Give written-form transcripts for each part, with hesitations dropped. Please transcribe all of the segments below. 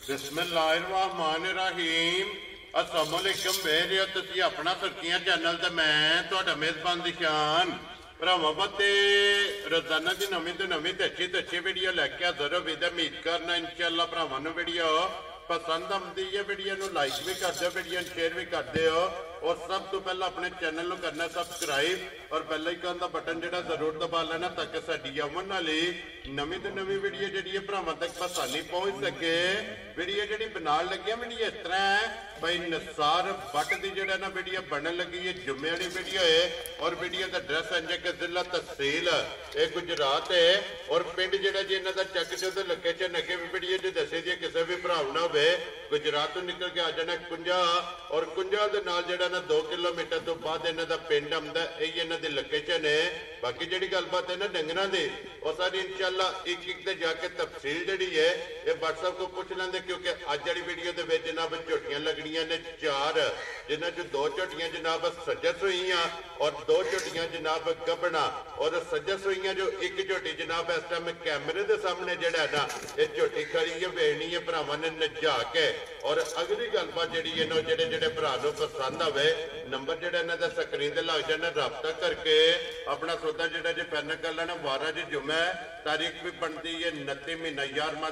बिस्मिल्लाहिर्रहमानिर्रहीम अस्सलाम वालेकुम मेरे तुसी अपना सुर्खियां चैनल ते मैं तुहाडा मेज़बान दिशान भरावां बते रोजाना की नवीं तो नवीं ते अच्छी वीडियो लैके हाज़र होवे ते उम्मीद करना इंशाअल्लाह भरावां नूं वीडियो पसंद आती है। वीडियो नूं लाइक भी कर दो, वीडियो शेयर भी कर दो और सब तो पहला अपने चैनल नूं करना सब्सक्राइब और बेल आइकन का बटन जिहड़ा जरूर दबा लेना ताकि साडी आउण वाली नवीं तो नवीं वीडियो जिहड़ी है भरावां तक आसानी पहुंच सके। वीडियो जिहड़ी बनाउण लगे वीडियो इस तरह है भाई निसार बट की जिहड़ा ना वीडियो बनन लगी है जुम्मे वाली वीडियो है और वीडियो का एड्रैस है कि जिला तहसील ये गुजरात है और पिंड जिहड़ा जी इन्हां दा चक जो लोकेशन अगे भी वीडियो च दसी दी किसी भी भरा ना हो गुजरात तो निकल के आ जाना कुंजा और कुंजा दे नाल जिहड़ा ना 2 किलोमीटर तो बाद इन्हां दा पिंड आउंदा यही इन्हां दी लोकेशन है। बाकी जिहड़ी गलबात है ना डंगरां दी और सारी इंशाअल्लाह एक एक ते जाके तफसील जिहड़ी है ये व्हाट्सएप को पूछ लेंदे क्योंकि अज वाली वीडियो दे विच जनाब झोटियां लगणियां ने 4 जिन्हां च 2 झोटियां जनाब सज्जस हुईयां और 2 झोटियां जनाब गबना और सज्जस हुईयां जो एक झोटी जनाब इस टाइम कैमरे दे सामने जिहड़ा ना ये झोटी खड़ी है वेचनी है भरावां ने नजा के और अगली गलबात जिहड़ी है ना जिहड़े जिहड़े भरा नूं पसंद आवे नंबर जिहड़ा इन्हां दा स्क्रीन ते लग जाना रब्ता करके अपना सौदा जिहड़ा जे फाइनल कर लेना। 12 जी जुम्मे तारीख भी बनती है 29 महीना 11वां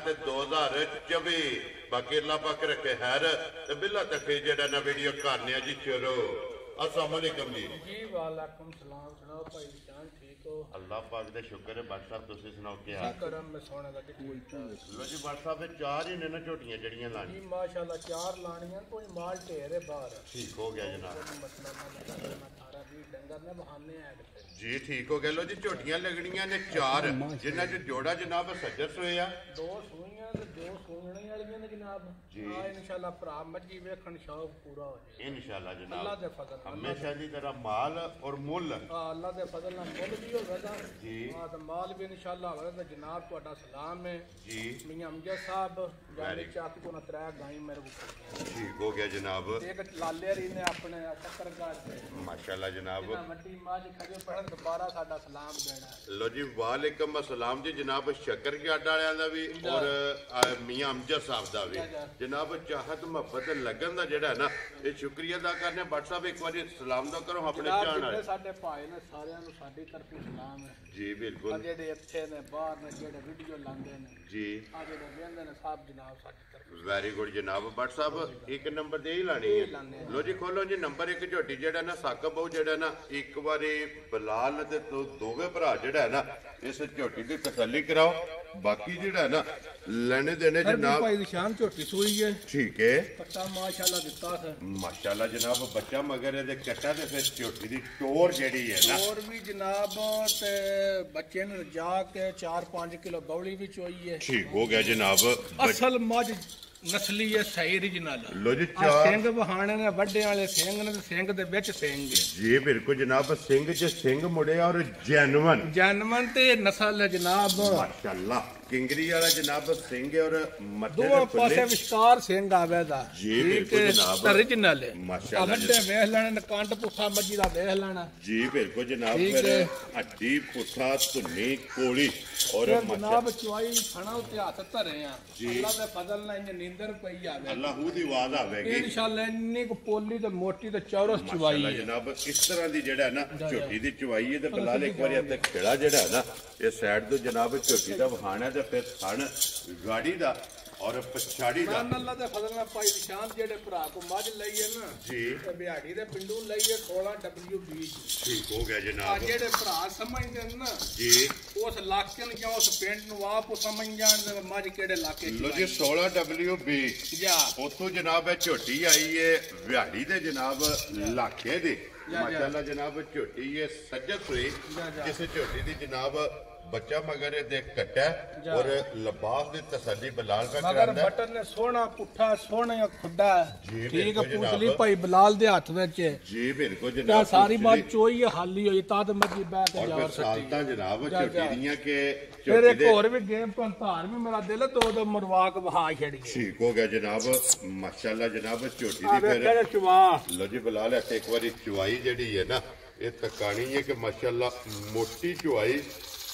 2024। बाकी अल्लाह पाक रखे खैर ते बिल्ला तक जिहड़ा ना वीडियो करने जी शुरू। अस्सलाम वालेकुम जी। जी वालेकुम सलाम। सुनाओ भाई जान ठीक हो? अल्लाह पाक दे शुक्र है। बादशाह साहब तुसीं सुनाओ क्या हाल? करम मैं सोने दा ठीक। लो जी बादशाह साहब 4 ही ने ना झोटियां जड़ियां लानी जी माशाल्लाह 4 लानियां कोई माल ढेर है बाहर। ठीक हो गया जनाब। मसला ना 18 20 डंगर ने बहाने ऐड जी ठीक हो गया। लो जी झोटियां लगनियां ने 4 जिन्हां च जोड़ा जनाब सज्जस होया 2 सूइयां ते 2 सूणने वालियां ने जनाब जी। इंशाल्लाह भरा मर्जी वेखण शौक पूरा हो जाए इंशाल्लाह जनाब। अल्लाह दे फजल हमेशा की तरह माल और मुल अल्लाह दे फजल नाल मुल भी होवेगा जी। हां ते माल भी इंशाल्लाह होवेगा। जनाब तुहाडा सलाम है जी। मियां अमजद साहब जाने चाक को ना 3 गाई मेरे को ठीक हो गया जनाब। एक लाले री ने अपने शक्करगढ़ माशाल्लाह जनाब। मट्टी माज खजे पढ़न दोबारा साडा सलाम देना। लो जी वालेकुम अस्सलाम जी जनाब। शक्करगढ़ वालियां दा भी और मियां अमजद साहब दा भी जनाब चाहत मोहब्बत लगन दा जेड़ा है ना ये शुक्रिया अदा करने। व्हाट्सएप एक बार सलाम दा करो अपने जान वाले साडे भाई ने सारियां नु साडी तरफों सलाम है जी। बिल्कुल जेडे अच्छे ने बाहर ने जेडे वीडियो लांदे ने जी आ जेडे वेंदे ने सब जनाब साडी तरफ वेरी गुड जनाब। व्हाट्सएप एक नंबर दे ही लानी है। लो जी खोलो जी नंबर 1 झोटी जेड़ा ना साकब बहु जेड़ा ना एक बारी बलाल ते दोवे भरा जेड़ा है ना इस झोटी की तसल्ली कराओ। बाकी जेड़ा है ना लेने देने जनाब भाई शाम झोटी सोई है ठीक है पट्टा माशाल्लाह दिता है माशाल्लाह जनाब। बच्चा मगर दे कट्टा ते फिर झोटी दी टोर जेड़ी है ना और भी जनाब ते बच्चे ने जाके 4-5 किलो बौली भी चोई है। ठीक हो गया जनाब। असल मज नस्ली है सही ओरिजिनल। लो जी सिंग बहाने ने वड्डे वाले सिंग ने ते सिंग दे विच सिंग है जी। बिल्कुल जनाब सिंग च सिंग मुड़े और जेन्युइन ते नस्ल है जनाब माशाल्लाह। किंगरी वाला जनाब सिंह और मथे दो पासे विस्कार सिंह आवेदा जी। बिल्कुल जनाब ओरिजिनल है माशाल्लाह। वड्डे वेख लेना कंड पुठा मजी दा वेख लेना जी। बिल्कुल जनाब। फिर हड्डी पुठा धुन्नी कोली और जनाब चुआई खाना उते हाथ धरे आ अल्लाह दे फजल नाल इन नींदर पई आवे अल्लाह दी आवाज आवेगी इंशाअल्लाह। इन्नी को पोली ते मोटी ते चौरस चुआई है जनाब। इस तरह दी जेड़ा है ना झोटी दी चुआई है ते बिलाल एक बार इत्ते खिड़ा जेड़ा है ना ये साइड तो जनाब झोटी दा वहाना ते फिर थण गाड़ी दा और पछाड़ी दा अल्लाह दे फजल नाल पाई निशान जेड़े भरा को मज लईए ना जी ते बिहाड़ी दे पिंडू लईए 16W20 ठीक हो गया जनाब। आ जेड़े भरा समझदे ना जी उस इलाके नु क्या उस पिंड नु आप समझ जान मज केड़े इलाके लो जी 16W20 जा उतों जनाब झोटी आई है बिहाड़ी दे जनाब लाखे दी माशाल्लाह जनाब झोटी ये सज्जत हुई किसी झोटी दी जनाब बच्चा मगर दे कट्टा और लबास दी तसल्ली बिलाल का मगर करांदा बटन ने सोना पुठा सोना खुड्डा जी। ठीक है बिल्कुल पूछली जनाब। भाई बिलाल दे हाथ विच जी। बिल्कुल क्या जनाब सारी बात चोई हाली होई ताद मजी बैठ और यार फिर सालता जनाब जा, झोटी जा। दियां के फिर झोटी एक दे और भी गेम पंधार में मेरा दिल दो मरवाक बहा छड़ी ठीक हो गया जनाब माशाल्लाह जनाब झोटी दी फिर चुवा लो जी बिलाल एक बारी चुवाई जेड़ी है ना ये तकानी है कि माशाल्लाह मोटी चुवाई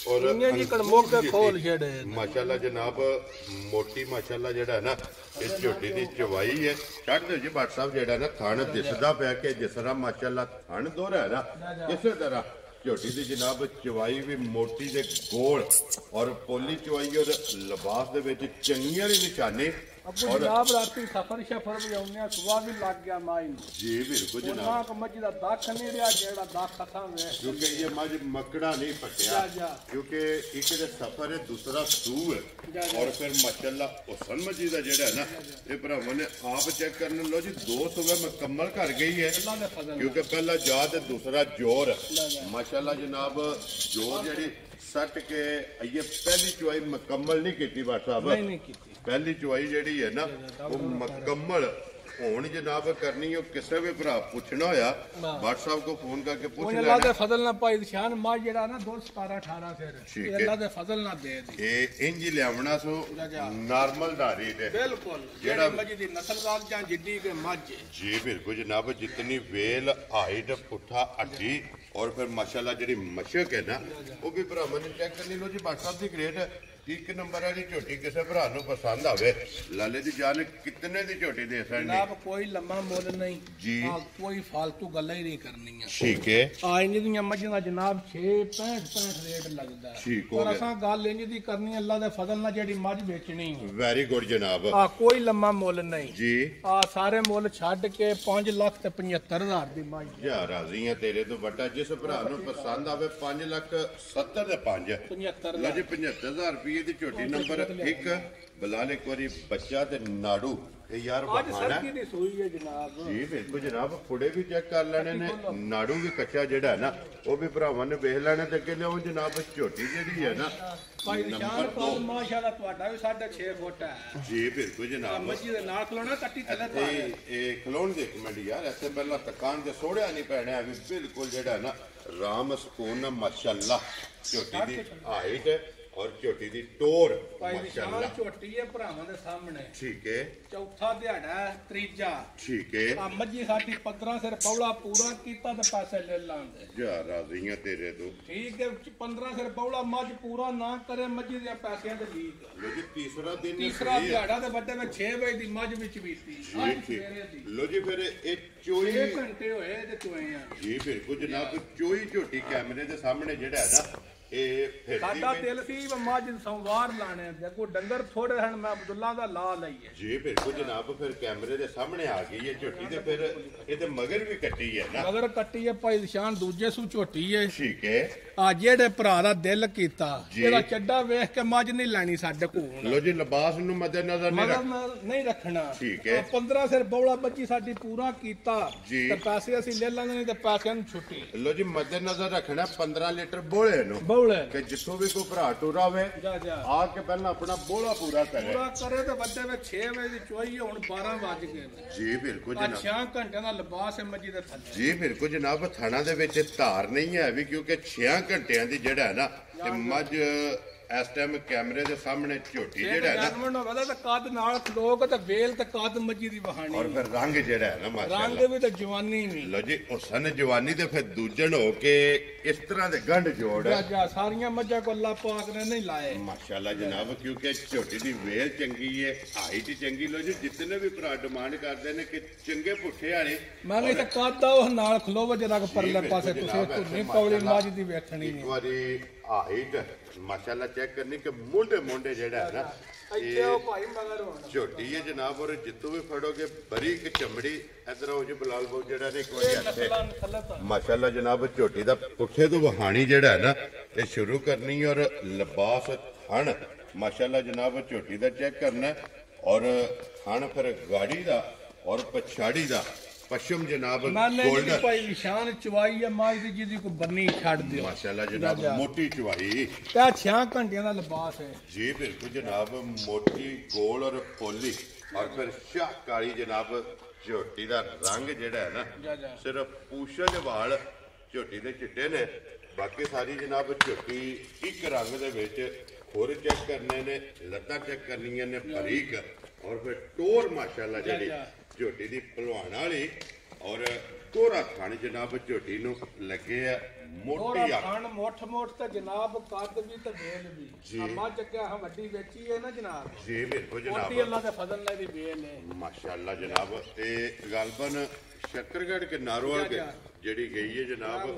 और जी कड़मुक के खोल छड़े माशाल्लाह जनाब मोटी माशाल्लाह जेड़ा ना इस झोटी दी चवाई है छड़ दो जी भट्ट साहब जेड़ा ना थण दिसदा पिया कि जिस तरह माशाल्लाह थण दोहरा है ना इसे तरह झोटी दी जनाब चवाई भी मोटी दे गोल और पोली चवाई और लिबास दे विच चंगियां दी निशानी और जनाब राती सफर शफर भी आउने सुबह भी लग गया माई जी बिल्कुल जनाब ना को मज दा दाख नहीं रहा जेड़ा दाख खसा वे क्योंकि ये मज मकड़ा नहीं पटिया क्योंकि एक दे सफर है दूसरा सू है और फिर माशाल्लाह हुसन मजी दा जेड़ा है ना ये भरावां ने आप चेक करने लो जी 2 सुबह मुकम्मल कर गई है क्योंकि पहला जात दूसरा जोर माशाल्लाह जनाब जोर जेड़ी सट के ये पहली चुवाई मुकम्मल नहीं की भट्ट साहब पहली चुवाई जेड़ी है ना वो मुकम्मल हुण जनाब करनी हो किसी भी भरा पूछना होया भट्ट साहब को फोन करके पूछ लेना अल्लाह दे फजल ना पाई निशान मां जेड़ा ना 2 17 18 फिर अल्लाह दे फजल ना दे ए इंज लियावना सो नॉर्मल धारी दे बिल्कुल जेड़ा मजी दी नस्लवाद जां जिड्डी के मज जी बिल्कुल जनाब जितनी वेल हाइट पुठा अड्डी और फिर माशाल्लाह जेड़ी मशक है ना वो भी भरावां ने चेक करनी लो जी भट्ट साहब दी ग्रेड 1 नंबर वाली झोटी किसी भरा नूं पसंद आवे लाले दी जान कितने दी झोटी दे सकदे जनाब कोई लम्मा मुल नहीं जी कोई फालतू गल्लां ही नहीं करनी है ठीक है इंज दी मज्जां दा जनाब 6 65 रेट लगदा ठीक हो और असां गल इंज दी करनी अल्लाह दे फजल नाल जेड़ी मज बेचनी वेरी गुड जनाब कोई लम्मा मुल नहीं जी सारे मुल छड्ड के 5,75,000 दी मज या राजी है तेरे तो बटा जिस भरा नूं पसंद आवे 5,70,000 ते 5 75 लो जी 75,000 रुपये दी झोटी नंबर 1 बिलाल एक बारी बच्चा ते नाड़ू ये यार आज सरकी दी सूई है जनाब जी बिल्कुल जनाब फुड़े भी चेक कर लेने ने नाड़ू भी कच्चा जेड़ा है ना वो भी भरावां ने वेख लेने ते अगे लियाओ जनाब झोटी जेड़ी है ना भाई निशान को माशाल्लाह ਤੁਹਾਡਾ भी 6.5 फुट है जी बिल्कुल जनाब मच्छी दे नाल खलोना कट्टी थले ए खलोण दे एक मिनट यार ऐसे पहला तकान दे सोड़िया नहीं पैने अभी बिल्कुल जेड़ा है ना राम सुकून माशाल्लाह झोटी दी हाइट और झोटी दी टोर माशाल्लाह झोटी है भरावां दे सामने ठीक है चौथा दिहाड़ा त्रीजा ठीक है मच्छी साडी 15 सिर पौला पूरा कीता ते पैसे ले लांदे जा राज़ियां तेरे तो ठीक है 15 सिर पौला मज पूरा ना करे मच्छी दे पैसिਆਂ दे लीक लेकिन तीसरा दिन तीसरा दिहाड़ा ते बड्डे में 6 बजे दी मज विच बीती लो जी फिर ए चोई 6 घंटे होए ते चोए आ जी बिल्कुल जनाब चोई झोटी कैमरे दे सामने जेड़ा है ना साडा दिल सी मज संवार लाने देखो डंगर थोड़े हन मैं अब्दुल्ला दा ला लईए जी बिल्कुल जनाब फिर कैमरे दे सामने आ गई है झोटी ते फिर इहदे मगर भी कट्टी है ना मगर कट्टी है भाई निशान दूजे सू झोटी है ठीक है जेड़े भरा दा दिल कीता एदा चड्डा वेख के मज नहीं लैनी साडे कोल लो जी लिबास नु मद्देनजर नहीं रखना ठीक है 15 सिर बौला बच्ची साडी पूरा कीता ते पैसे ਅਸੀਂ ले लांदे नहीं ते पैसिਆਂ ਨੂੰ छुट्टी लो जी मद्देनजर रखना 15 लीटर बोले नु कि जिथों भी कोई भरा टुरा वे आके पहला अपना बोला पूरा करे तो बच्चे में 6 बजे दी चोई हुन 12 बज गए जी बिल्कुल जनाब 6 घंटे दा लिबास है मजी दे थल्ले जी बिल्कुल जनाब थाना दे विच धार नहीं है भी क्योंकि 6 घंटियां दी जेड़ा है ना ते मज इस टाइम कैमरे दे सामने झोटी जेड़ा है ना ते कद नाल खलोक ते वेल ते कद मजी दी वहानी और फिर रंग जेड़ा है ना माशाल्लाह रंग भी ते जवानी भी लो जी हुसन जवानी ते फिर दूजन हो के इस तरह दे गंढ जोड़ सारियां मज्जां को अल्लाह पाक ने नहीं लाए माशाल्लाह जनाब क्योंकि झोटी दी वेल चंगी है हाइट चंगी लो जी जितने भी भरा डिमांड करदे ने कि चंगे पुठे वाले मैं नहीं ते कद ओ नाल खलोव जरा परले पासे तुसी धुनी पौड़ी मज दी वेखनी एक बारी हाइट माशाल्लाह चेक करनी कि मुंडे मुंडे जेड़ा है ना झोटी है जनाब और जितों भी फड़ोगे बरीक चमड़ी इधर हो जी बिलाल बाबू जेड़ा ने एक बार माशाल्लाह जनाब झोटी दा पुठे तो वहानी जेड़ा है ना ये शुरू करनी और लिबास थन माशाल्लाह जनाब झोटी दा चेक करना और थन फिर गाड़ी दा और पछाड़ी दा पश्चिम जनाब गोल्डन निशान चवाई है माज दी जिदी को बन्नी छड़ दियो माशाल्लाह जनाब मोटी चवाई क्या 6 घंटियां दा लिबास है जी बिल्कुल जनाब मोटी गोल और पोली और फिर शाह काली जनाब झोटी दा रंग जेड़ा है ना सिर्फ पूछल वाल झोटी दे चिट्टे ने बाकी सारी जनाब झोटी एक रंग दे विच खुर चेक करने ने लत्तां चेक करनियां ने बारीक और फिर टोर माशाल्लाह जेड़ी झोटी दी पहलवान वाली और कोरा खान जनाब झोटी नूं लगे है ਮੋਟੀ ਆ ਖਾਣ ਮੋਠ ਤੇ ਜਨਾਬ ਕੱਦ ਵੀ ਤੇ ਵੇਲ ਵੀ ਮੱਝ ਚੱਕਿਆ ਹਾਂ ਵੱਡੀ ਵੇਚੀ ਹੈ ਨਾ ਜਨਾਬ ਜੀ ਬਿਲਕੁਲ ਜਨਾਬ ਮੋਟੀ ਅੱਲਾ ਦੇ ਫਜ਼ਲ ਨਾਲ ਦੀ ਵੇਲ ਹੈ ਮਾਸ਼ਾਅੱਲਾ ਜਨਾਬ ਇਹ ਗਲਬਨ ਸ਼ੱਕਰਗੜ੍ਹ ਕੇ ਨਾਰੋਵਾਲ ਕੇ ਜਿਹੜੀ ਗਈ ਹੈ ਜਨਾਬ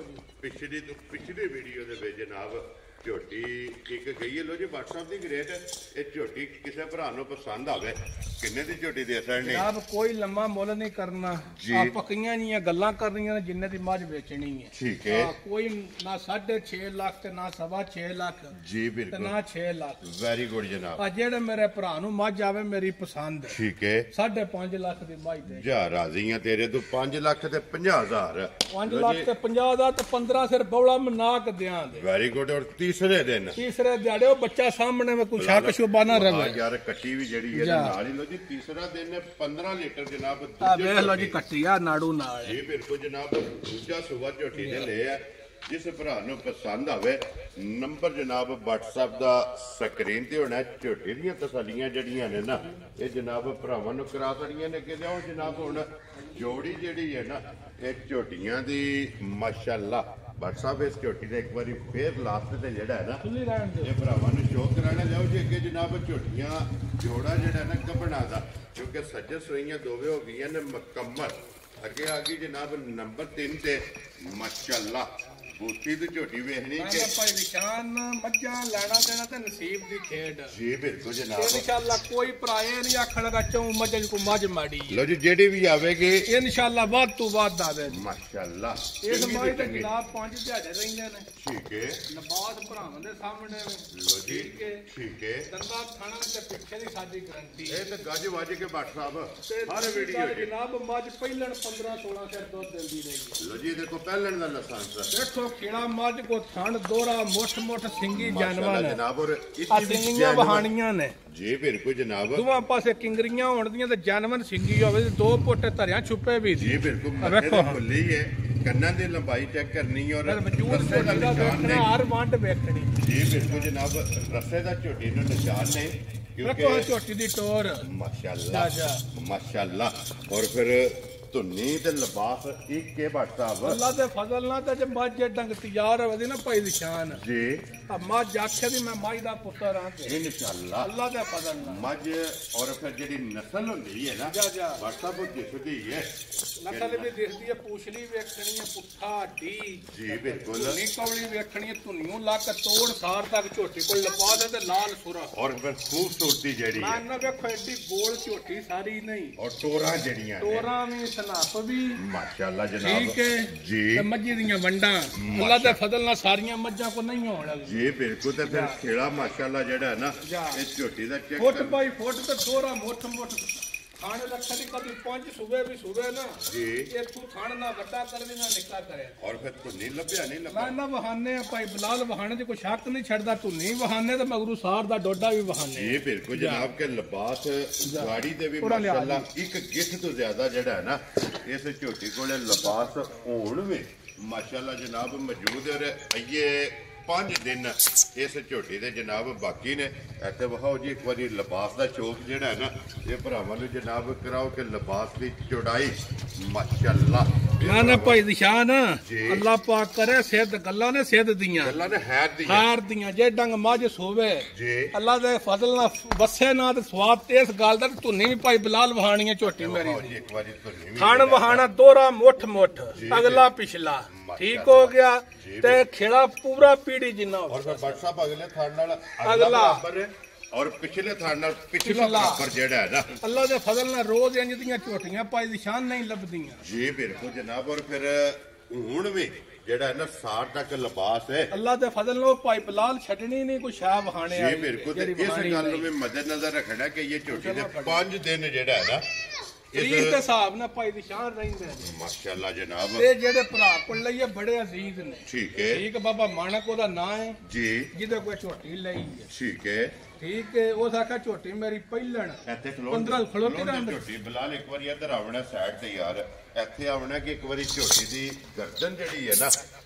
ਪਿਛਲੀ ਵੀਡੀਓ ਦੇ ਵਿੱਚ ਜਨਾਬ ਝੋਟੀ ਇੱਕ ਗਈ ਹੈ ਲੋ ਜੀ WhatsApp ਦੀ ਰੇਟ ਇਹ ਝੋਟੀ ਕਿਸੇ ਭਰਾ ਨੂੰ ਪਸੰਦ ਆਵੇ ਕਿੰਨੇ ਦੀ ਝੋਟੀ ਦੇ ਸਕਣ ਨੇ ਜਨਾਬ ਕੋਈ ਲੰਮਾ ਮੁੱਲ ਨਹੀਂ ਕਰਨਾ ਆ ਪੱਕੀਆਂ ਜੀਆਂ ਗੱਲਾਂ ਕਰਨੀਆਂ ਨੇ ਜਿੰਨੇ ਦੀ ਮੱਝ ਵੇਚਣੀ ਹੈ ਠੀਕ ਹੈ ਕੋਈ ਨਾ 6.5 ਲੱਖ ਤੇ ਨਾ 6.5 ਲੱਖ ਜੀ ਬਿਲਕੁਲ ਤੇ ਨਾ 6 ਲੱਖ ਵੈਰੀ ਗੁੱਡ ਜਨਾਬ ਆ ਜਿਹੜੇ ਮੇਰੇ ਭਰਾ ਨੂੰ ਮੱਝ ਆਵੇ ਮੇਰੀ ਪਸੰਦ ਠੀਕ ਹੈ 5.5 ਲੱਖ ਦੀ ਮੱਝ ਦੇ ਜਾ ਰਾਜ਼ੀ ਆ ਤੇਰੇ ਤੋਂ 5 ਲੱਖ ਤੇ 50,000 5 ਲੱਖ ਤੇ 50 ਦਾ ਤੇ 15 ਸਿਰ ਬੌਲਾ ਮਨਾ ਕੇ ਦਿਆਂ ਦੇ ਵੈਰੀ ਗੁੱਡ ਔਰ ਤੀਸਰੇ ਦਿਹਾੜੇ ਉਹ ਬੱਚਾ ਸਾਹਮਣੇ ਵਿੱਚ ਕੋਈ ਸ਼ੱਕ ਸ਼ੁਬਾ ਨਾ ਰਵੇ ਯਾਰ ਕੱਟੀ ਵੀ ਜਿਹੜੀ ਹੈ ਨਾਲ ਹੀ ਲੋ ਜੀ ਤੀਸਰਾ ਦਿਨ 15 ਲੀਟਰ ਜਨਾਬ ਆ ਵੇਖ ਲੋ ਜੀ ਕੱਟੀ ਆ ਨਾੜੂ ਨਾਲ ਜੀ ਬਿਲਕੁਲ ਜਨਾਬ ਦੂਜਾ ਸੁਬਾ ਝੋਟੀ ਦੇ ਲੈ ਆ ਜਿਸ ਭਰਾ ਨੂੰ ਪਸੰਦ ਆਵੇ ਨੰਬਰ ਜਨਾਬ WhatsApp ਦਾ ਸਕਰੀਨ ਤੇ ਹੋਣਾ ਝੋਟੀ ਦੀਆਂ ਤਸੱਲੀਆਂ ਜਿਹੜੀਆਂ ਨੇ ਨਾ ਇਹ ਜਨਾਬ ਭਰਾਵਾਂ ਨੂੰ ਕਰਾ ਸਕਦੀਆਂ ਨੇ ਕਿ ਉਹ ਜਨਾਬ ਹੁਣ ਜੋੜੀ ਜਿਹੜੀ ਹੈ ਨਾ ਇਹ ਝੋਟੀਆਂ ਦੀ ਮਾਸ਼ਾਅੱਲਾ WhatsApp ਇਸ ਝੋਟੀ ਦਾ ਇੱਕ ਵਾਰੀ ਫੇਰ ਲਾਸਟ ਤੇ ਜਿਹੜਾ ਹੈ ਨਾ ਇਹ ਭਰਾਵਾਂ ਨੂੰ ਸ਼ੋਅ ਕਰਾਣਾ ਜਾਓ ਜੀ ਅੱਗੇ ਜਨਾਬ ਝੋਟੀਆਂ ਜੋੜਾ ਜਿਹੜਾ ਨਾ ਗੱਭਣਾ ਦਾ ਕਿਉਂਕਿ ਸੱਜਰ ਸੋਈਆਂ ਦੋਵੇਂ ਹੋ ਗਈਆਂ ਨੇ ਮੁਕੰਮਲ ਅੱਗੇ ਆ ਗਈ ਜਨਾਬ ਨੰਬਰ 3 ਤੇ ਮਾਸ਼ਾਅੱਲਾ ਬੂਟੀ ਦੀ ਝੋਟੀ ਵੇਖਣੀ ਕਿ ਭਾਈ ਨਿਸ਼ਾਨ ਮੱਝਾਂ ਲੈਣਾ ਦੇਣਾ ਤੇ ਨਸੀਬ ਦੀ ਖੇਡ ਜੀ ਬਿਲਕੁਲ ਜਨਾਬ ਇਨਸ਼ਾਅੱਲਾ ਕੋਈ ਭਰਾਏ ਨਹੀਂ ਆਖਣਗਾ ਚੋਂ ਮੱਝ ਕੋ ਮੱਝ ਮਾੜੀ ਲੋ ਜੀ ਜਿਹੜੀ ਵੀ ਆਵੇਗੀ ਇਨਸ਼ਾਅੱਲਾ ਵੱਧ ਤੋਂ ਵੱਧ ਆਵੇ ਮਾਸ਼ਾਅੱਲਾ ਇਸ ਮੱਝ ਤੇ ਜਨਾਬ 5 ਦਿਹਾੜੇ ਰਹਿੰਦੇ ਨੇ ਠੀਕ ਹੈ ਨਬਾਦ ਭਰਾਵਾਂ ਦੇ ਸਾਹਮਣੇ ਲੋ ਜੀ ਠੀਕ ਹੈ ਦੰਦਾ ਖਾਣਾ ਤੇ ਪਿੱਛੇ ਦੀ ਸਾਡੀ ਗਰੰਟੀ ਇਹ ਤਾਂ ਗੱਜ ਵੱਜ ਕੇ WhatsApp ਹਰ ਵੀਡੀਓ ਜਨਾਬ ਮੱਝ ਪਹਿਲਣ 15 16 ਸਿਰ ਦੁੱਧ ਦਿੰਦੀ ਰਹੀ ਲੋ ਜੀ ਦੇਖੋ ਪਹਿਲਣ ਦਾ ਲਾਇਸੈਂਸ ਦੇਖੋ ਖੇੜਾ ਮੱਝ ਕੋ ਥਣ ਦੋਰਾ ਮੁੱਠ ਸਿੰਗੀ ਜਾਨਵਰ ਹੈ ਜਨਾਬ ਔਰ ਸਿੰਗੀਆਂ ਵਹਾਣੀਆਂ ਨੇ ਜੀ ਬਿਲਕੁਲ ਜਨਾਬ ਦੋਵਾਂ ਪਾਸੇ ਕਿੰਗਰੀਆਂ ਹੋਣਦੀਆਂ ਤੇ ਜਾਨਵਰ ਸਿੰਗੀ ਹੋਵੇ ਤੇ ਦੋ ਪੁੱਟ ਧਰਿਆ ਛੁਪੇ ਵੀ ਜੀ ਬਿਲਕੁਲ ਵੇਖੋ ਖੁੱਲੀ ਹੈ ਕੰਨਾਂ ਦੀ ਲੰਬਾਈ ਚੈੱਕ ਕਰਨੀ ਔਰ ਰਸੇ ਦਾ ਨਿਸ਼ਾਨ ਨੇ ਹਰ ਵੰਡ ਵੇਖਣੀ ਜੀ ਬਿਲਕੁਲ ਜਨਾਬ ਰਸੇ ਦਾ ਝੋਟੀ ਨੂੰ ਨਿਸ਼ਾਨ ਨੇ ਵੇਖੋ ਝੋਟੀ ਦੀ ਟੋਰ ਮਾਸ਼ਾਅੱਲਾ ਮਾਸ਼ਾਅੱਲਾ ਔਰ ਫਿਰ ਧੁੰਨੀ ਤੇ ਲਿਬਾਸ ਇੱਕ ਕੇ WhatsApp ਅੱਲਾ ਦੇ ਫਜ਼ਲ ਨਾਲ ਤੇ ਜੇ ਮੱਝ ਡੰਗ ਤਿਆਰ ਹੋਵੇ ਨਾ ਭਾਈ ਨਿਸ਼ਾਨ ਜੀ ਆ ਮੱਝ ਆਖੇ ਦੀ ਮੈਂ ਮਾਈ ਦਾ ਪੁੱਤਰ ਹਾਂ ਤੇ ਇਨਸ਼ਾਅੱਲਾ ਅੱਲਾ ਦੇ ਫਜ਼ਲ ਨਾਲ ਮੱਝ ਔਰ ਫਿਰ ਜਿਹੜੀ ਨਸਲ ਹੁੰਦੀ ਹੈ ਨਾ WhatsApp ਉਹ ਦਿਖਦੀ ਹੈ ਨਸਲ ਵੀ ਦਿਖਦੀ ਹੈ ਪੂਛਲੀ ਵੇਖਣੀ ਹੈ ਪੁੱਠਾ ਢੀ ਜੀ ਬਿਲਕੁਲ ਧੁੰਨੀ ਕੌਲੀ ਵੇਖਣੀ ਹੈ ਧੁੰਨੀਓਂ ਲੱਕ ਤੋੜ ਸਾਰ ਤੱਕ ਝੋਟੀ ਕੋਈ ਲਪਾ ਦੇ ਤੇ ਲਾਲ ਸੁਰਾ ਔਰ ਫਿਰ ਖੂਬਸੂਰਤੀ ਜਿਹੜੀ ਹੈ ਨਾ ਵੇਖੋ ਐਡੀ ਗੋਲ ਝੋਟੀ ਸਾਰੀ ਨਹੀਂ ਔਰ ਟੋਰਾਂ ਜਿਹੜੀਆਂ ਨੇ ਟੋਰਾਂ ਵੀ ਸਨਾਪ ਵੀ ਮਾਸ਼ਾਅੱਲਾ ਜਨਾਬ ਠੀਕ ਹੈ ਜੀ ਤੇ ਮੱਝੀ ਦੀਆਂ ਵੰਡਾਂ ਅੱਲਾ ਦੇ ਫਜ਼ਲ ਨਾਲ ਸਾਰੀਆਂ ਮੱਝਾਂ ਕੋ ਨਹੀਂ ਹੋਣ ਜੀ ਬਿਲਕੁਲ ਤੇ ਫਿਰ ਖੇੜਾ ਮਾਸ਼ਾਅੱਲਾ ਜਿਹੜਾ ਹੈ ਨਾ ਇਹ ਝੋਟੀ ਦਾ ਚੈੱਕ ਫੁੱਟ ਬਾਈ ਫੁੱਟ ਤੇ ਦੋਰਾ ਮੁੱਠ ਖਾਣੇ ਲੱਖਾਂ ਦੀ ਕਦੀ 5 ਸੂਬੇ ਵੀ ਸੂਬੇ ਨਾ ਜੀ ਇੱਥੋਂ ਖਾਣ ਨਾ ਵੱਡਾ ਕਰਵੇ ਨਾ ਨਿੱਕਾ ਕਰੇ ਔਰ ਫਿਰ ਧੁੰਨੀ ਲੱਭਿਆ ਨਹੀਂ ਲੱਭਾ ਨਾ ਵਹਾਨੇ ਆ ਭਾਈ ਬਲਾਲ ਵਹਾਣੇ 'ਚ ਕੋਈ ਸ਼ੱਕ ਨਹੀਂ ਛੱਡਦਾ ਧੁੰਨੀ ਵਹਾਨੇ ਤੇ ਮਗਰੂ ਸਾਰ ਦਾ ਡੋਡਾ ਵੀ ਵਹਾਨੇ ਜੀ ਬਿਲਕੁਲ ਜਨਾਬ ਕੇ ਲਿਬਾਸ ਗਾੜੀ ਦੇ ਵੀ ਮਾਸ਼ਾਅੱਲਾ ਇੱਕ ਗਿੱਠ ਤੋਂ ਜ਼ਿਆਦਾ ਜਿਹੜਾ ਹੈ ਨਾ ਇਸ ਝੋਟੀ ਕੋਲੇ ਲਿਬਾਸ ਹੋਣ ਵੀ ਮਾਸ਼ਾਅੱਲਾ ਜਨਾਬ ਮੌਜੂਦ ਹੈ ਅਈਏ 5 ਦਿਨ ਇਸ ਝੋਟੀ ਦੇ ਜਨਾਬ ਬਾਕੀ ਨੇ ਇੱਥੇ ਵਹਾਓ ਜੀ ਇੱਕ ਵਾਰੀ ਲਿਬਾਸ ਦਾ ਸ਼ੌਕ ਜਿਹੜਾ ਹੈ ਨਾ ਇਹ ਭਰਾਵਾਂ ਨੂੰ ਜਨਾਬ ਕਰਾਓ ਕਿ ਲਿਬਾਸ ਦੀ ਚੌੜਾਈ ਮਾਸ਼ਾਅੱਲਾ ਨਾ ਭਾਈ ਨਿਸ਼ਾਨ ਅੱਲਾਹ ਪਾਕ ਕਰੇ ਸਿੱਧ ਗੱਲਾਂ ਨੇ ਸਿੱਧ ਦੀਆਂ ਗੱਲਾਂ ਨੇ ਹਾਰ ਦੀਆਂ ਜੇ ਡੰਗ ਮੱਝ ਸੋਵੇ ਜੀ ਅੱਲਾਹ ਦੇ ਫਜ਼ਲ ਨਾਲ ਵਸੇ ਨਾ ਤੇ ਸਵਾਦ ਇਸ ਗੱਲ ਦਾ ਧੁੰਨੀ ਵੀ ਭਾਈ ਬਲਾਲ ਵਹਾਣੀਆਂ ਝੋਟੀ ਮੇਰੀ ਜੀ ਇੱਕ ਵਾਰੀ ਧੁੰਨੀ ਵੀ ਖਾਣ ਵਹਾਣਾ ਦੋਰਾ ਮੁੱਠ ਅਗਲਾ ਪਿਛਲਾ ਠੀਕ ਹੋ ਗਿਆ ਤੇ ਖੇੜਾ ਪੂਰਾ ਪੀੜੀ ਜਿੰਨਾ ਔਰ ਫਿਰ WhatsApp ਅਗਲੇ ਥਾਂ ਨਾਲ ਅਗਲਾ ਬਰਾਬਰ ਹੈ ਔਰ ਪਿਛਲੇ ਥਾਂ ਨਾਲ ਪਿਛਲਾ ਬਰਾਬਰ ਜਿਹੜਾ ਹੈ ਨਾ ਅੱਲਾ ਦੇ ਫਜ਼ਲ ਨਾਲ ਰੋਜ਼ ਇੰਜ ਦੀਆਂ ਝੋਟੀਆਂ ਪਾਈ ਨਿਸ਼ਾਨ ਨਹੀਂ ਲੱਭਦੀਆਂ ਜੀ ਬਿਲਕੁਲ ਜਨਾਬ ਔਰ ਫਿਰ ਹੁਣ ਵੀ ਜਿਹੜਾ ਹੈ ਨਾ ਸਾਰ ਤੱਕ ਲਿਬਾਸ ਹੈ ਅੱਲਾ ਦੇ ਫਜ਼ਲ ਨਾਲ ਭਾਈ ਬਲਾਲ ਛੱਡਣੀ ਨਹੀਂ ਕੋਈ ਸ਼ਾਹ ਵਹਾਣੇ ਜੀ ਬਿਲਕੁਲ ਇਸ ਗੱਲ ਨੂੰ ਵੀ ਮੱਦੇਨਜ਼ਰ ਰੱਖਣਾ ਕਿ ਇਹ ਝੋਟੀ ਦੇ 5 ਦਿਨ ਜਿਹੜਾ ਹੈ ਨਾ ਇਸ ਦੇ ਹਿਸਾਬ ਨਾਲ ਭਾਈ ਨਿਸ਼ਾਨ ਰਹਿੰਦੇ ਨੇ ਮਾਸ਼ਾਅੱਲਾ ਜਨਾਬ ਇਹ ਜਿਹੜੇ ਭਰਾ ਕੋਲ ਲਈਏ ਬੜੇ ਅਜ਼ੀਜ਼ ਨੇ ਠੀਕ ਹੈ ਠੀਕ ਬਾਬਾ ਮਾਨਕ ਉਹਦਾ ਨਾਂ ਹੈ ਜੀ ਜਿਹਦੇ ਕੋਈ ਝੋਟੀ ਲਈ ਹੈ ਠੀਕ ਹੈ ਠੀਕ ਹੈ ਉਸ ਆਖਾ ਝੋਟੀ ਮੇਰੀ ਪਹਿਲਣ ਇੱਥੇ 15 ਖਲੋਤੇ ਰਹਿੰਦੇ ਝੋਟੀ ਬਲਾਲ ਇੱਕ ਵਾਰੀ ਇੱਧਰ ਆਉਣਾ ਸਾਈਡ ਤੇ ਯਾਰ ਇੱਥੇ ਆਉਣਾ ਕਿ ਇੱਕ ਵਾਰੀ ਝੋਟੀ ਦੀ ਗਰਦਨ ਜਿਹੜੀ ਹੈ ਨਾ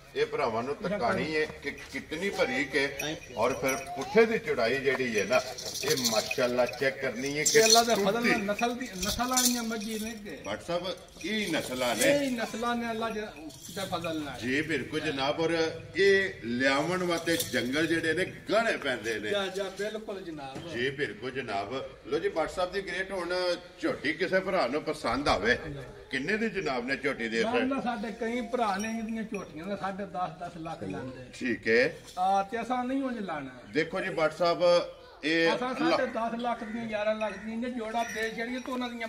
ਇਹ ਭਰਾਵਾਂ ਨੂੰ ਤਕਾਣੀ ਹੈ ਕਿ ਕਿਤਨੀ ਬਰੀਕ ਹੈ ਔਰ ਫਿਰ ਪੁੱਠੇ ਦੀ ਚੜਾਈ ਜਿਹੜੀ ਹੈ ਨਾ ਇਹ ਮਾਸ਼ਾਅੱਲਾ ਚੈੱਕ ਕਰਨੀ ਹੈ ਕਿ ਅੱਲਾ ਦੇ ਫਜ਼ਲ ਨਾਲ ਨਸਲ ਵਾਲੀਆਂ ਮੱਝੀ ਨੇ ਕਿ ਭੱਟ ਸਾਹਿਬ ਇਹ ਨਸਲਾਂ ਨੇ ਅੱਲਾ ਦੇ ਫਜ਼ਲ ਨਾਲ ਜੀ ਬਿਲਕੁਲ ਜਨਾਬ ਔਰ ਇਹ ਲਿਆਵਣ ਵਾਸਤੇ ਜੰਗਲ ਜਿਹੜੇ ਨੇ ਗਾਣੇ ਪੈਂਦੇ ਨੇ ਜਾ ਬਿਲਕੁਲ ਜਨਾਬ ਜੀ ਬਿਲਕੁਲ ਜਨਾਬ ਲੋ ਜੀ ਭੱਟ ਸਾਹਿਬ ਦੀ ਗ੍ਰੇਟ ਹੁਣ ਝੋਟੀ ਕਿਸੇ ਭਰਾ ਨੂੰ ਪਸੰਦ ਆਵੇ ਕਿੰਨੇ ਦੀ ਜਨਾਬ ਨੇ ਝੋਟੀ ਦੇ ਸਾਡੇ ਕਈ ਭਰਾ ਨੇ ਇਹਦੀਆਂ ਝੋਟੀਆਂ ਦਾ 10.5 ਲੱਖ ਲੈਂਦੇ ਠੀਕ ਹੈ ਤੇ ਅਸਾਂ ਨਹੀਂ ਉਂਝ ਲਾਣਾ ਦੇਖੋ ਜੀ ਭੱਟ ਸਾਹਿਬ ਇਹ ਅਸਾਂ 10.5 ਲੱਖ ਦੀਆਂ 11 ਲੱਖ ਦੀਆਂ ਜੋੜਾ ਦੇ ਜਿਹੜੀਆਂ ਤੋਂ ਉਹਨਾਂ ਦੀਆਂ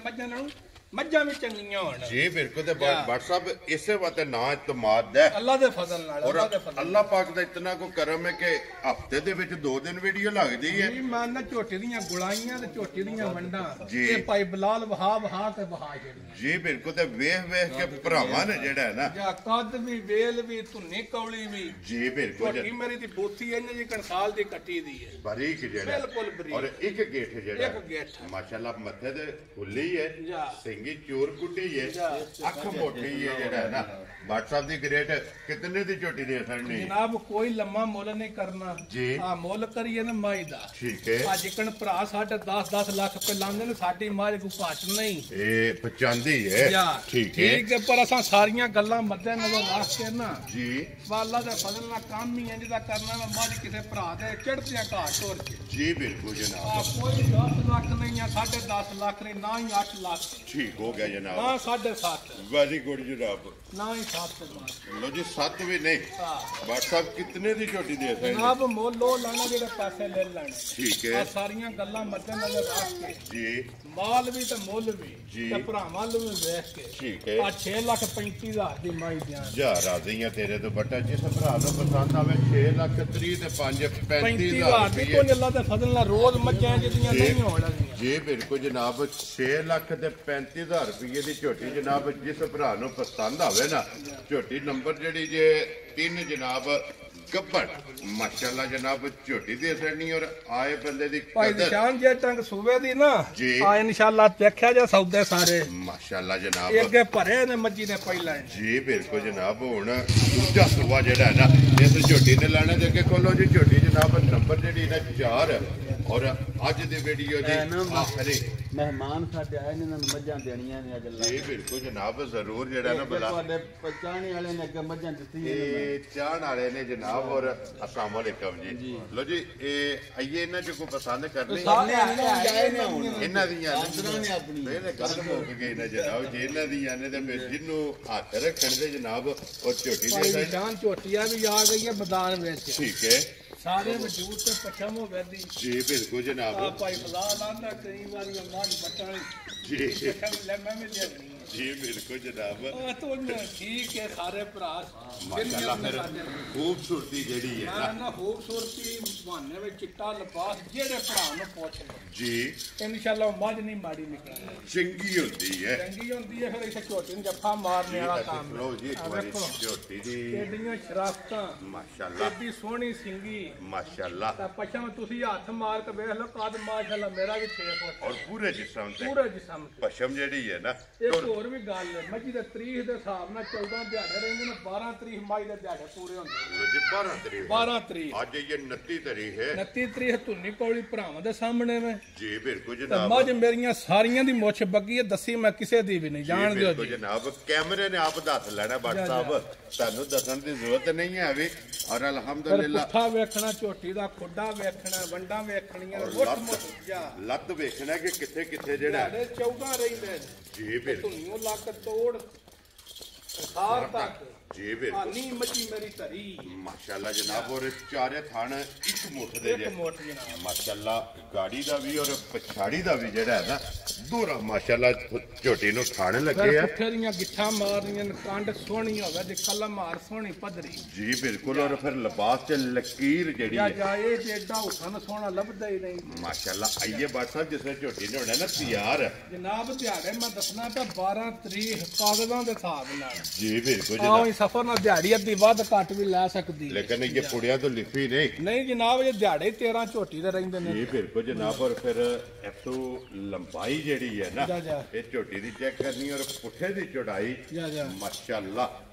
ਮੱਝਾਂ ਵੀ ਚੰਗੀਆਂ ਹੋਣ ਜੀ ਬਿਲਕੁਲ ਤੇ ਭੱਟ ਸਾਹਿਬ ਇਸੇ ਵਾਸਤੇ ਨਾ ਇਤਮਾਦ ਹੈ ਅੱਲਾ ਦੇ ਫਜ਼ਲ ਨਾਲ ਅੱਲਾ ਪਾਕ ਦਾ ਇਤਨਾ ਕੋ ਕਰਮ ਹੈ ਕਿ ਹਫਤੇ ਦੇ ਵਿੱਚ 2 ਦਿਨ ਵੀਡੀਓ ਲੱਗਦੀ ਹੈ ਜੀ ਮਾਨਾ ਝੋਟੇ ਦੀਆਂ ਗੁਲਾਈਆਂ ਤੇ ਝੋਟੇ ਦੀਆਂ ਵੰਡਾਂ ਇਹ ਭਾਈ ਬਲਾਲ ਵਹਾ ਕੇ ਵਹਾ ਜਿਹੜੀ ਜੀ ਬਿਲਕੁਲ ਤੇ ਵੇਖ ਕੇ ਭਰਾਵਾਂ ਨੇ ਜਿਹੜਾ ਹੈ ਨਾ ਜਾਂ ਕੱਦ ਵੀ ਵੇਲ ਵੀ ਧੁੰਨੀ ਕੌਲੀ ਵੀ ਜੀ ਬਿਲਕੁਲ ਝੋਟੀ ਮੇਰੀ ਦੀ ਬੋਤੀ ਇੰਜ ਜੀ ਕਣਸਾਲ ਦੀ ਕੱਟੀ ਦੀ ਹੈ ਬਰੀਕ ਜਿਹੜਾ ਬਿਲਕੁਲ ਬਰੀਕ ਔਰ ਇੱਕ ਗੇਠ ਜਿਹੜਾ ਇੱਕ ਗੇਠ ਮਾਸ਼ਾਅੱਲਾ ਮੱਥੇ ਤੇ ਫੁੱਲੀ ਹੈ ਸਿੰਗੀ ਚੋਰ ਕੁੱਟੀ ਹੈ ਅੱਖ ਮੋਟੀ ਹੈ ਜਿਹੜਾ ਹੈ ਨਾ ਭੱਟ ਸਾਹਿਬ ਦੀ ਗ੍ਰੇਟ ਕਿਤਨੇ ਦੀ ਝੋਟੀ ਦੇ ਸਰਣੀ ਜਨਾਬ ਕੋਈ ਲੰਮਾ ਮੁੱਲ ਨਹੀਂ ਕਰਨਾ ਜੀ ਆ ਮੁੱਲ ਕਰੀਏ ਨਾ ਮਾਈ ਦਾ ਠੀਕ ਹੈ ਆ ਜਿਕਣ ਭਰਾ ਸਾਡੇ 10 ਲੱਖ ਰੁਪਏ ਲਾਉਂਦੇ ਨੇ ਸਾਡੀ ਮਾਂ ਕੋ ਘਾਟ ਨਹੀਂ ਇਹ ਪਚਾਂਦੀ ਹੈ ਠੀਕ ਹੈ ਪਰ ਅਸਾਂ ਸਾਰੀਆਂ ਗੱਲਾਂ ਮੱਦੇ ਨਜ਼ਰ ਰੱਖ ਕੇ ਨਾ ਜੀ ਅੱਲਾ ਦੇ ਫਜ਼ਲ ਨਾਲ ਕੰਮ ਹੀ ਇੰਜ ਦਾ ਕਰਨਾ ਵਾ ਮੱਝ ਕਿਸੇ ਭਰਾ ਦੇ ਚੜ੍ਹਦਿਆਂ ਘਾਟ ਹੋਰ ਜੀ ਬਿਲਕੁਲ ਜਨਾਬ ਕੋਈ 10 ਲੱਖ ਨਹੀਂ ਆ 10.5 ਲੱਖ ਨਹੀਂ ਨਾ ਹੀ 8 ਲੱਖ ਠੀਕ ਹੋ ਗਿਆ ਜਨਾਬ ਨਾ 7.5 ਵੈਰੀ ਗੁੱਡ ਜਨਾਬ ਨਾ ਹੀ 7 ਲੋ ਜੀ 7 ਵੀ ਨਹੀਂ ਭੱਟ ਸਾਹਿਬ ਕਿਤਨੇ ਦੀ ਝੋਟੀ ਦੇ ਸਕਦੇ ਜਨਾਬ ਮੁੱਲ ਲੋ ਲੈਣਾ ਜਿਹੜੇ ਪੈਸੇ ਲੈ ਲੈਣੇ ਠੀਕ ਹੈ ਆ ਸਾਰੀਆਂ ਗੱਲਾਂ ਮੱਦੇ ਨਜ਼ਰ ਰੱਖ ਕੇ ਜੀ ਮਾਲ ਵੀ ਤੇ ਮੁੱਲ ਵੀ ਤੇ ਭਰਾਵਾਂ ਨੂੰ ਵੀ ਵੇਖ ਕੇ ਠੀਕ ਹੈ ਆ 6,35,000 ਦੀ ਮਾਈ ਦਿਆਂ ਜਾ ਰਾਜ਼ੀਆਂ ਤੇਰੇ ਤੋਂ ਬੱਟਾ ਜਿਸ ਭਰਾ ਨੂੰ ਪਸੰਦ ਆਵੇ 6,30,000 ਤੇ 5,35,000 ਦੀ ਕੋਈ ਅੱਲਾ ਦੇ ਫਜ਼ਲ ਨਾਲ ਰੋਜ਼ ਮੱਝਾਂ ਜਿਹੜੀਆਂ ਨਹੀਂ ਹੋਣ ਜੀ ਬਿਲਕੁਲ ਜਨਾਬ 6,00,000 ਤੇ 35,000 ਰੁਪਏ ਦੀ ਝੋਟੀ ਜਨਾਬ ਜਿਸ ਭਰਾ ਨੂੰ ਪਸੰਦ ਆਵੇ ਨਾ ਝੋਟੀ ਨੰਬਰ ਜਿਹੜੀ ਜੇ 3 ਜਨਾਬ ਗੱਬੜ ਮਾਸ਼ਾਅੱਲਾ ਜਨਾਬ ਝੋਟੀ ਦੇ ਸਰਣੀ ਔਰ ਆਏ ਬੰਦੇ ਦੀ ਭਾਈ ਨਿਸ਼ਾਨ ਜੇ ਟੰਗ ਸੂਬੇ ਦੀ ਨਾ ਜੀ ਆ ਇਨਸ਼ਾਅੱਲਾ ਦੇਖਿਆ ਜਾ ਸੌਦੇ ਸਾਰੇ ਮਾਸ਼ਾਅੱਲਾ ਜਨਾਬ ਇਹ ਅੱਗੇ ਭਰੇ ਨੇ ਮੱਜੀ ਨੇ ਪਹਿਲਾਂ ਜੀ ਬਿਲਕੁਲ ਜਨਾਬ ਹੁਣ ਦੂਜਾ ਸੂਆ ਜਿਹੜਾ ਹੈ ਨਾ ਇਸ ਝੋਟੀ ਨੇ ਲਾਣੇ ਦੇ ਅੱਗੇ ਖੋਲੋ ਜੀ ਝੋਟੀ ਜਨਾਬ ਨੰਬਰ ਜਿਹੜੀ ਨਾ 4 ਔਰ ਅੱਜ ਦੀ ਵੀਡੀਓ ਦੀ ਆਖਰੀ ਮਹਿਮਾਨ ਸਾਡੇ ਆਏ ਨੇ ਇਹਨਾਂ ਨੂੰ ਮੱਝਾਂ ਦੇਣੀਆਂ ਨੇ ਅਗਲਾ ਜੀ ਬਿਲਕੁਲ ਜਨਾਬ ਜ਼ਰੂਰ ਜਿਹੜਾ ਨਾ ਬਲਾ ਤੁਹਾਡੇ ਪਛਾਣੇ ਵਾਲੇ ਨੇ ਅੱਗੇ ਮੱਝਾਂ ਦਿੱਤੀਆਂ ਇਹ ਚਾਹਣ ਵਾਲੇ ਨੇ ਜਨਾਬ ਔਰ अस्सलाम वालेकुम जी लो जी आइए इन्हें जो को पसंद करनी इन्हां ਦੀਆਂ ਨੇ ਆਪਣੀ ਇਹ ਗੱਲ ਮੁੱਕ ਗਈ ਨਾ ਜਨਾਬ ਜੇ ਇਹਨਾਂ ਦੀਆਂ ਨੇ ਤੇ ਫਿਰ ਜਿਹਨੂੰ ਹੱਥ ਰੱਖਣ ਦੇ ਜਨਾਬ ਉਹ ਝੋਟੀ ਦੇ ਜਾਨ ਝੋਟੀਆਂ ਵੀ ਆ ਗਈ ਹੈ ਮੈਦਾਨ ਵਿੱਚ ਠੀਕ ਹੈ ਸਾਰੇ ਵਜੂਦ ਤੇ ਪਛਮ ਹੋ ਵੈਦੀ ਜੀ ਬਿਲਕੁਲ ਜਨਾਬ ਆ ਭਾਈ ਫਲਾਲ ਆਂਦਾ ਕਈ ਵਾਰੀ ਮਾਝ ਬਟਾਲੀ ਜੀ ਲੈ ਮੈਂ ਵੀ ਲਿਆਉਣੀ जी बिल्कुल जनाब ठीक है सारे भरा माशाअल्लाह फिर खूबसूरती जेड़ी है ना खूबसूरती बहाने में चिट्टा लिबास जेड़े भरा नु पूछ जी इंशाअल्लाह मज नहीं माड़ी निकलनी चंगी होती है फिर इसे छोटी नु जफा मारने वाला काम लो जी एक बार छोटी दी एडियां शराफतां माशाअल्लाह एडी सोहनी सिंगी माशाअल्लाह ता पछम तुसी हाथ मार के देख लो कद माशाअल्लाह मेरा भी 6 फुट और पूरे जिस्म पछम जेड़ी है ना ਹੋਰ ਵੀ ਗੱਲ ਹੈ ਮੱਝੀ ਦੇ ਤਰੀਖ ਦੇ ਹਿਸਾਬ ਨਾਲ 14 ਦਿਹਾੜੇ ਰਹਿੰਦੇ ਨੇ 12 ਤਰੀਕ ਮਾਈ ਦੇ ਦਿਹਾੜੇ ਪੂਰੇ ਹੁੰਦੇ ਨੇ ਜੀ 12 ਤਰੀਕ ਅੱਜ ਇਹ 29 ਤਰੀਕ ਹੈ 29 ਤਰੀਕ ਧੁੰਨੀ ਕੌਲੀ ਭਰਾਵਾਂ ਦੇ ਸਾਹਮਣੇ ਨੇ ਜੀ ਬਿਲਕੁਲ ਜਨਾਬ ਮੱਝ ਮੇਰੀਆਂ ਸਾਰੀਆਂ ਦੀ ਮੁੱਛ ਬੱਗੀ ਹੈ ਦੱਸੀ ਮੈਂ ਕਿਸੇ ਦੀ ਵੀ ਨਹੀਂ ਜਾਣਦੇ ਹੋ ਜੀ ਜਨਾਬ ਕੈਮਰੇ ਨੇ ਆਪ ਦੱਸ ਲੈਣਾ ਭੱਟ ਸਾਹਿਬ ਤੁਹਾਨੂੰ ਦੱਸਣ ਦੀ ਜ਼ਰੂਰਤ ਨਹੀਂ ਹੈ ਵੀ ਔਰ ਅਲਹਮਦੁਲਿਲਾ ਪੁੱਠਾ ਵੇਖਣਾ ਝੋਟੀ ਦਾ ਖੁੱਡਾ ਵੇਖਣਾ ਵੰਡਾਂ ਵੇਖਣੀਆਂ ਲੱਤ ਵੇਖਣਾ ਕਿ ਕਿੱਥੇ ਕਿੱਥੇ ਜਿਹੜਾ 14 ਰਹਿੰਦੇ ਜੀ ਬਿਲਕੁਲ ਧੁੰਨੀਓ ਲੱਕ ਤੋੜ ਸਾਰ ਤੱਕ ਜੀ ਬਿਲਕੁਲ ਆਨੀ ਮੱਛੀ ਮੇਰੀ ਧਰੀ ਮਾਸ਼ਾਅੱਲਾ ਜਨਾਬ ਔਰ ਚਾਰੇ ਥਣ ਇੱਕ ਮੁੱਠ ਦੇ ਜੇ ਮਾਸ਼ਾਅੱਲਾ ਗਾੜੀ ਦਾ ਵੀ ਔਰ ਪਛਾੜੀ ਦਾ ਵੀ ਜਿਹੜਾ ਹੈ ਨਾ ਦੋਰਾ ਮਾਸ਼ਾਅੱਲਾ ਝੋਟੀ ਨੂੰ ਥਣ ਲੱਗੇ ਆ ਪੁੱਠੇ ਦੀਆਂ ਗਿੱਠਾਂ ਮਾਰਨੀਆਂ ਕੰਡ ਸੋਹਣੀ ਹੋਵੇ ਤੇ ਕਲਾ ਮਾਰ ਸੋਹਣੀ ਪਧਰੀ ਜੀ ਬਿਲਕੁਲ ਔਰ ਫਿਰ ਲਿਬਾਸ ਤੇ ਲਕੀਰ ਜਿਹੜੀ ਹੈ ਜਾਏ ਤੇ ਏਡਾ ਹੁਸਨ ਸੋਹਣਾ ਲੱਭਦਾ ਹੀ ਨਹੀਂ ਮਾਸ਼ਾਅੱਲਾ ਆਈਏ ਬਾਤ ਸਾਹਿਬ ਜਿਸ ਝੋਟੀ ਨੇ ਹੋਣਾ ਨਾ ਤਿਆਰ ਜਨਾਬ ਦਿਹਾੜੇ ਮੈਂ ਦੱਸਣਾ ਤਾਂ 12 ਤਰੀਕ ਕਾਗਜ਼ਾਂ ਦੇ ਹਿਸਾਬ ਨਾਲ ਜੀ ਬਿਲਕੁਲ ਜਨਾਬ सफर ना दिहाड़ी अद्धी वध घट भी लै सकदी लेकिन ये पुड़िया तो लिखी नहीं जनाब ये दिहाड़े 13 झोटी दे रहिंदे ने जी बिल्कुल जनाब और फिर इतो लंबाई जेड़ी है ना ये झोटी दी चेक करनी और पुठे दी चौड़ाई माशाअल्लाह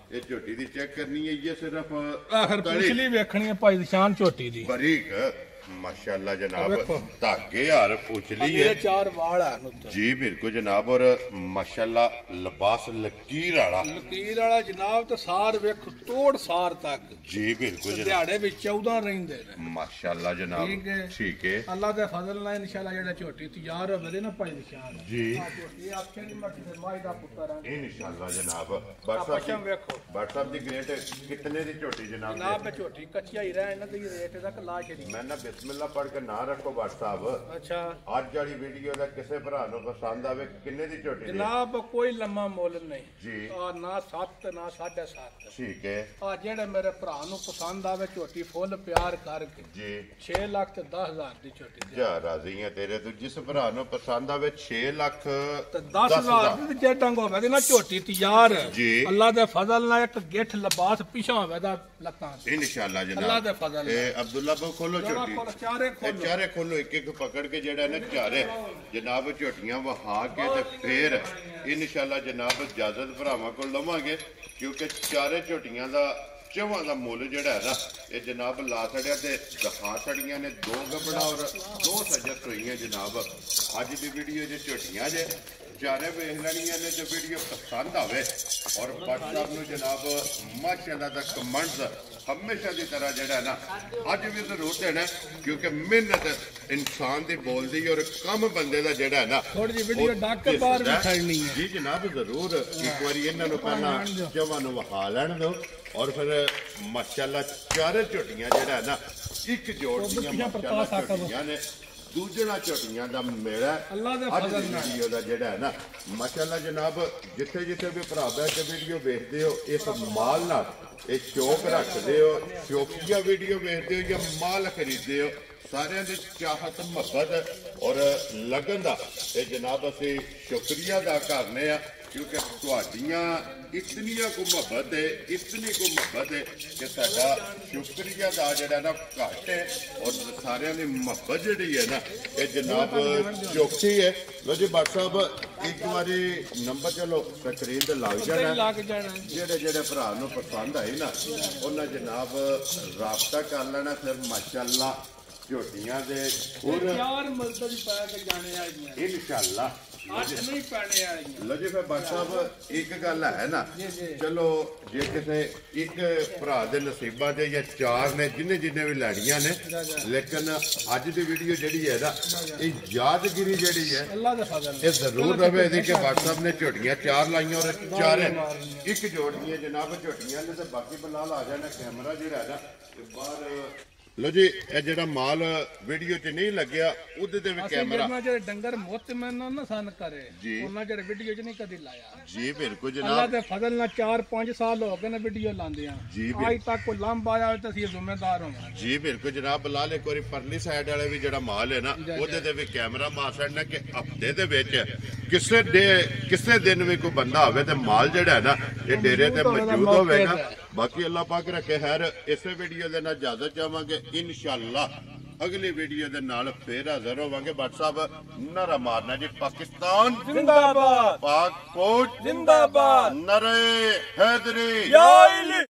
ਇਹ ਝੋਟੀ ਦੀ ਚੈੱਕ ਕਰਨੀ ਹੈ ਇਹ ਸਿਰਫ ਆਖਰ ਪਿਛਲੀ ਵੇਖਣੀ ਹੈ ਭਾਈ ਨਿਸ਼ਾਨ ਝੋਟੀ ਦੀ ਬਰੀਕ माशाल्लाह जनाब धागे यार पूछली है चार वाल है जी बिल्कुल जनाब और माशाल्लाह लिबास लकीर वाला जनाब तो सार वेख तोड़ सार तक जी बिल्कुल दिहाड़े भी 14 रहिंदे ने माशाल्लाह जनाब ठीक है अल्लाह दे फजल नाल इंशाल्लाह जेड़ा झोटी तैयार होवे ना भाई निशान जी ये आखे नहीं मत माई दा पुत्र है इंशाल्लाह जनाब व्हाट्सएप दी ग्रेट कितने दी झोटी जनाब जनाब झोटी कच्ची ही रह ना ते रेट तक ला छड़ी मैं ना बिस्मिल्लाह पढ़ के ना रखो व्हाट्सएप अच्छा आज वाली वीडियो दा किसे भरा नु पसंद आवे किन्ने दी झोटी जनाब कोई लम्मा मोल नहीं जी और ना 7 ना 7.5 ठीक है आ जेड़े मेरे भरा नु पसंद आवे झोटी फुल प्यार करके जी 6 लाख ते 10,000 दी झोटी जा राजी है तेरे तो जिस भरा नु पसंद आवे 6 लाख ते 10,000 दी जे डंग होवे ना झोटी तैयार जी अल्लाह दे फजल नाल एक गिठ लिबास पिछा होवे दा लत्तां इंशाल्लाह जनाब अल्लाह दे फजल ए अब्दुल्ला बो खोलो झोटी चारे खोलो एक एक पकड़ के जेड़ा ना चारे जनाब झोटियां वहा के ते फिर इंशाल्लाह जनाब इजाजत भरावां को लवांगे क्योंकि चारे झोटियां दा चौहां दा मुल जेड़ा है ना ये जनाब ला छड़िया ते दिखा छड़ियां ने 2 गबड़ा और 2 सजत हुई जनाब अज दी वीडियो जे झोटियां जे चारे वेख लैनियां ने जो वीडियो पसंद आवे और व्हाट्सएप नु जनाब माशाल्लाह दा कमेंट्स हमेशा की तरह जड़ा ना अज भी जरूर देना क्योंकि मेहनत इंसान की बोलती और कम बंदे का जड़ा है ना जी जनाब जरूर एक बार इन्होंने पहला जवा वहा लैन दो और फिर माशाल्लाह चारे झोटियां जड़ा है ना एक जोड़ झोटियां ने दूजना झोटियां का मेला वीडियो का जड़ा है ना माशाल्लाह जनाब जिथे जिथे भी भरा बैठ के वीडियो देखते हो इस माल ना ये शौक रखते हो शौकिया वीडियो देखते हो या माल खरीदते हो सारे की चाहत मुहब्बत और लगन का ये जनाब असी शुक्रिया अदा करने क्योंकि तुहाडियां इतनियां को मुहब्बत है इतनी को मुहब्बत है कि साडा शुक्रिया दा जेड़ा ना घट है और सारे की मुहब्बत जी है ना ये जनाब चौखी है लो जी बात साहब एक बारी नंबर चलो स्क्रीन ते लग जाना जेड़े जेड़े भरा नूं पसंद आई ना उन्हें जनाब राबता कर लेना फिर माशाल्लाह झोटियां दे इंशाल्लाह लो जी फिर बात साहब एक गल है ना चलो जे किसी एक भरा दे नसीबा दे या चार ने जिन्हें जिन्हें भी लैनियां ने लेकिन अज दी वीडियो जिहड़ी है ना ये यादगिरी जिहड़ी है ये जरूर रहे दी कि बात साहब ने झोटियां 4 लाइयां और 4 एक जोड़ियां जनाब झोटियां ने ते बाकी बलाल आ जाना कैमरा जिहड़ा है ना बाहर लो जी ये जेड़ा माल वीडियो च नहीं लग्या उदे ते भी कैमरा जेड़े डंगर मुत में ना सन करे उन्ना जेड़े वीडियो च नहीं कदी लाया जी बिल्कुल जनाब अल्लाह दे फजल ना 4-5 साल हो गए ने वीडियो लांदियां जी आज तक कोई लंब आया तो असि जिम्मेदार होवां जी बिल्कुल जनाब बलाल एक बारी परली साइड वाले भी जेड़ा माल है ना उदे ते भी कैमरा मार छड़ना कि हफ्ते दे विच किसे दिन भी कोई बंदा आवे ते माल जेड़ा है ना ये डेरे ते मौजूद होवेगा बाकी अल्लाह पाक रखे खैर इसे वीडियो दे नाल इजाजत चाहांगे इंशाअल्लाह अगली वीडियो दे नाल फिर हाजिर होवांगे व्हाट्सएप नारा मारना जी पाकिस्तान जिंदाबाद पाक फौज जिंदाबाद नारे हैदरी